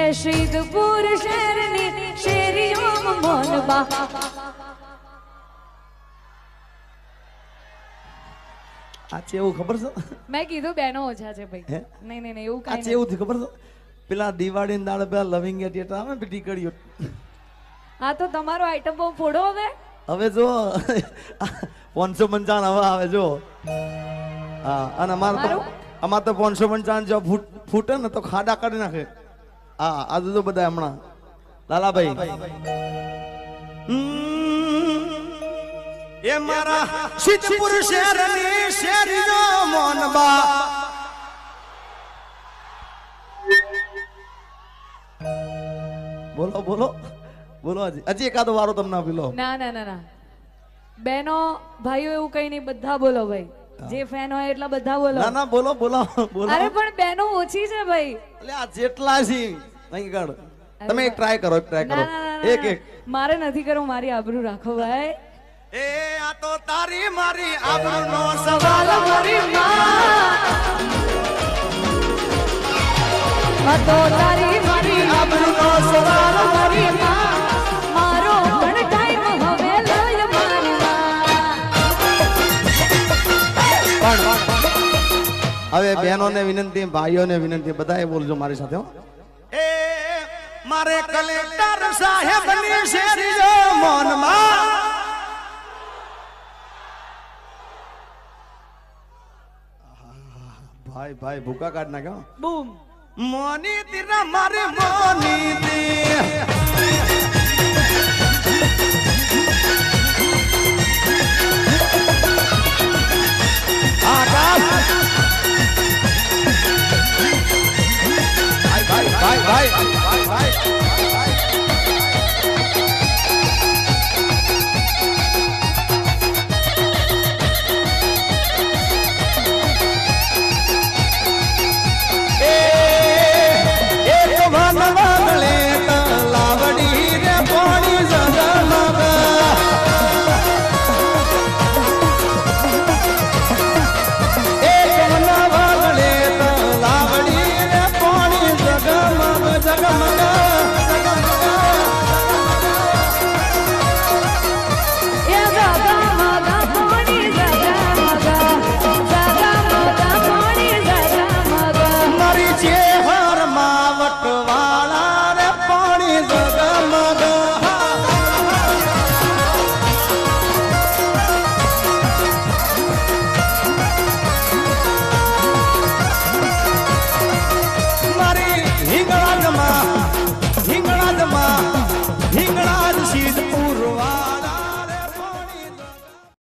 સિદ્ધપુર શહેરની શેરીઓમાં મોનબા આ છે એવું ખબર છે મેં કીધું બેનો ઓછા છે ભાઈ નહીં નહીં એવું આ છે એવું ખબર છે પેલા દિવાળી દાડે પેલા લવિંગ એટ આવે ને ટીકડીઓ હા તો તમારો આઈટમ બહુ ફોડો હવે જો 555 હવે આવે જો હા અને અમાર તો 555 જો ફૂટે ને તો ખાડા કાઢી નાખે હા આ તો બધા હમણાં લાલાભાઈ એ મારા સિદ્ધપુર શહેરની શેરીનો મોનબા બોલો બોલો બોલો હજી એકાદો વારો તમને આપી લો ના ના ના ના બેનો ભાઈઓ એવું કઈ નહીં બધા બોલો ભાઈ જે ફેન હોય એટલા બધા બોલો ના ના બોલો બોલો બોલો અરે પણ બેનો ઓછી છે ભાઈ એટલે આ જેટલા છે નહીં કાઢ તમે એક ટ્રાય કરો એક એક મારે નથી કરવું મારી આબરૂ રાખો ભાઈ એ આ તો તારી મારી આબરૂનો સવાલ મારી માં આ તો તારી મારી આબરૂનો સવાલ મારી માં મારો પણ ટાઈમ હવે લય મારી માં હવે બહેનોને વિનંતી ભાઈઓને વિનંતી બધાએ બોલજો મારી સાથે એ મારે કલેક્ટર સાહેબની શેરીનો મોનમાં ભાઈ ભાઈ ભૂકા કાઢ નાખ્યો બૂમ મોની તીરા મારે મોની તી આકાશ ભાઈ ભાઈ ભાઈ ભાઈ ભાઈ